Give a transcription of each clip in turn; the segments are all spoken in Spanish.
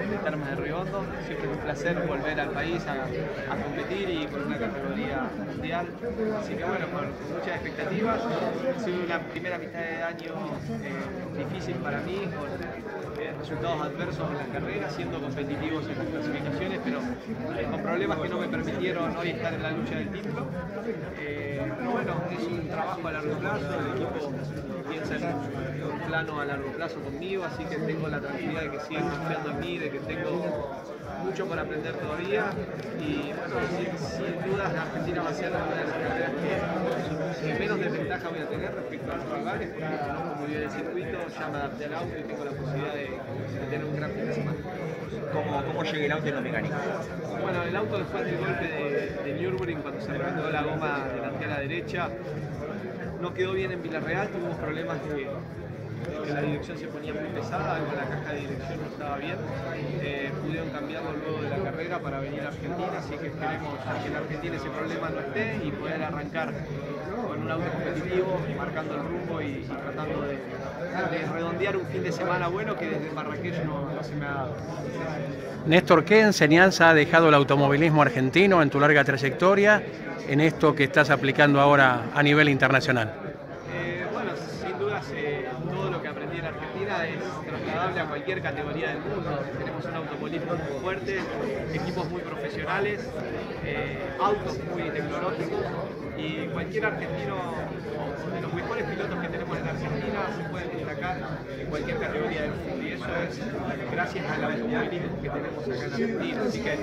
de Termas de Río Hondo. Siempre es un placer volver al país a competir y con una categoría mundial. Así que bueno, con muchas expectativas. Ha sido una primera mitad de año difícil para mí, con resultados adversos en las carreras, siendo competitivos en las clasificaciones, pero con problemas que no me permitieron hoy estar en la lucha del título. Pero bueno, es un trabajo a largo plazo, el equipo piensa en un plano a largo plazo conmigo, así que tengo la tranquilidad de que siguen confiando en mí, de que tengo mucho por aprender todavía y bueno, sin dudas la Argentina va a ser una de las carreras que menos desventaja voy a tener respecto a los rivales, porque conozco muy bien el circuito, ya me adapté al auto y tengo la posibilidad de tener un gran fin de semana. ¿Cómo llega el auto en lo mecánico? Bueno, el auto después del golpe de Nürburgring, cuando se reventó la goma delantera derecha, no quedó bien en Villarreal, tuvimos problemas de que la dirección se ponía muy pesada, con la caja de dirección no estaba bien. Pudieron cambiarlo luego de la carrera para venir a Argentina, así que esperemos que en Argentina ese problema no esté y poder arrancar con un auto competitivo, marcando el rumbo y tratando de redondear un fin de semana bueno que desde Marrakech no se me ha dado. Néstor, ¿qué enseñanza ha dejado el automovilismo argentino en tu larga trayectoria en esto que estás aplicando ahora a nivel internacional? Bueno, sin dudas todo lo que aprendí en Argentina es trasladable a cualquier categoría del mundo. Tenemos un automovilismo muy fuerte, equipos muy profesionales, autos muy tecnológicos y cualquier argentino, de los mejores pilotos que tenemos en Argentina, se pueden destacar en cualquier categoría del mundo y eso es gracias al automovilismo que tenemos acá en Argentina. Así que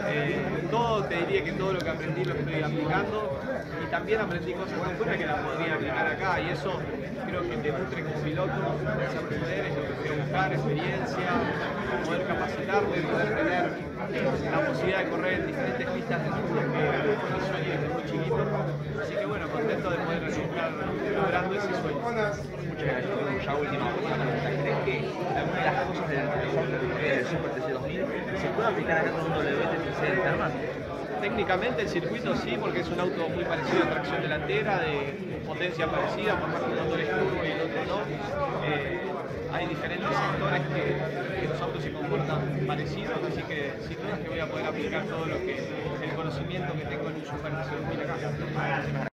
te diría que todo lo que aprendí lo estoy aplicando y también aprendí cosas muy fuera que las podría aplicar acá y eso creo que te nutre como piloto, es aprender, es lo que quiero buscar, experiencia, poder capacitarme, poder tener la posibilidad de correr en diferentes pistas del mundo que sueño desde muy chiquito. Así que bueno, contento de poder estar logrando ese sueño. Muchas gracias. Ya última pregunta. ¿Crees que alguna de las cosas del Super TC 2000 se puede aplicar acá con un WTCC de Termas? Técnicamente el circuito sí, porque es un auto muy parecido a tracción delantera, de potencia parecida, por más que un motor es turbo y el otro no. Hay diferentes sectores que los autos se comportan parecidos, así que sin duda que voy a poder aplicar todo lo que el conocimiento que tengo en un Super TC 2000 acá.